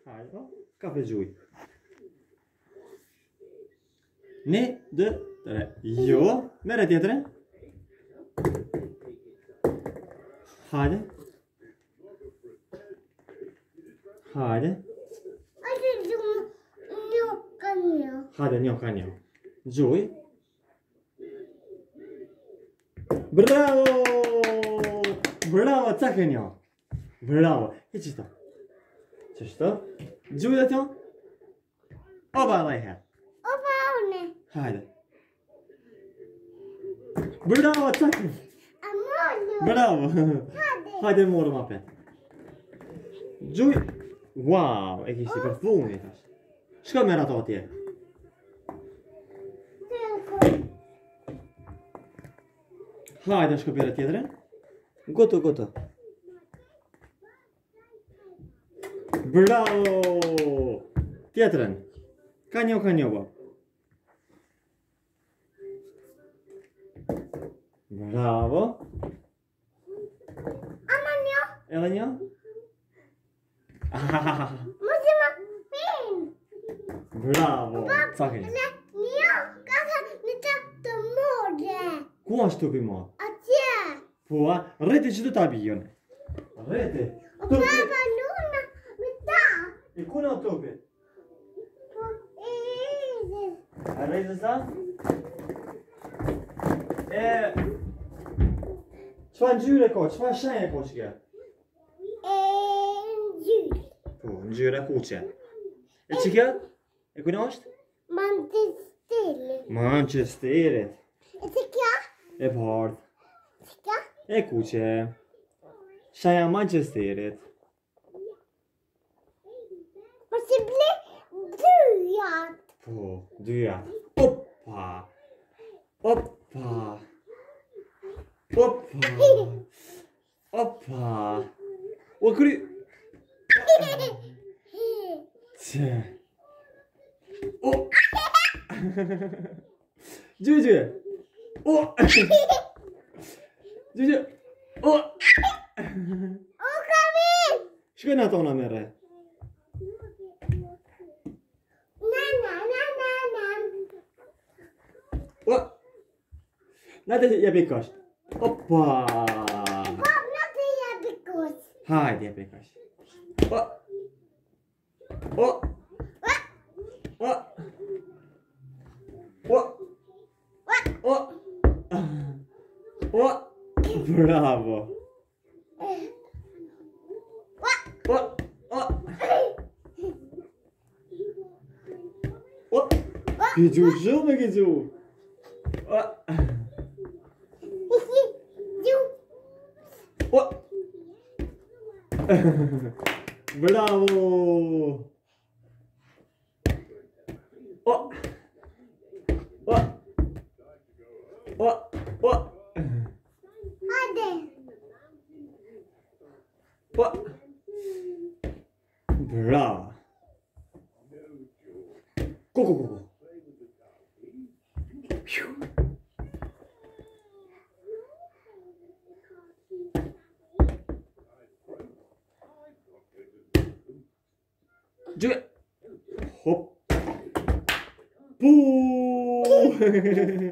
Hajde, kafe gjuj. 1, 2, 3. Jo, mere tjetërin. Hajde. Hajde. Hajde, një ka një. Gjuj. Bravo! Bravo, cak e një. Bravo. E qështë? Qështë? Gjuj dhe tjo? Oba dhe i her. Oba une. Hajde. Bravo, cak e një. Bravo. Hajde morë ma pet. Gjuj. Wow, e kishti për funi tash. Shko merë ato atje. Hajde shko pere tjetërin. Goto, goto. Bravo! Tjetërin. Ka një bo. Bravo. Ama një. Edhe një? Mos ma pin. Bravo. Cake. Një ka në të more. Ku është tupi mo? Atje. Po, rreti që të ta bijon. Rreti. O papa luna me ta. I ku në tupi? Po Rrezes. A Rrezes ta? Qfa ngjyre ko? Qfa shenje ko që kje? Ngjyre. Po, ngjyre kuqe. E që kje? E ku në është? Manchesterit. Manchesterit. E që kja? E bardh. Që kja? E kuqe. Shaja Manchesterit. Po si ble dyjat. Po, dyja. Opa. Opa. Opa. Opa. O kry. Tje. O. Gjuj. O. Gjuj. O. O kamin. Shkoj në tona me re. O. Në të jepi kasht. Opa. Pap, në të jepi kush. Hajde jepi kasht. O. O. O. O. O. O. Bravo. O. O. O. Gju shumë e gju. O. O. Bravo. O. O. O. O. Hajde. O. Bravo. Go. Phew. Hop. Poo.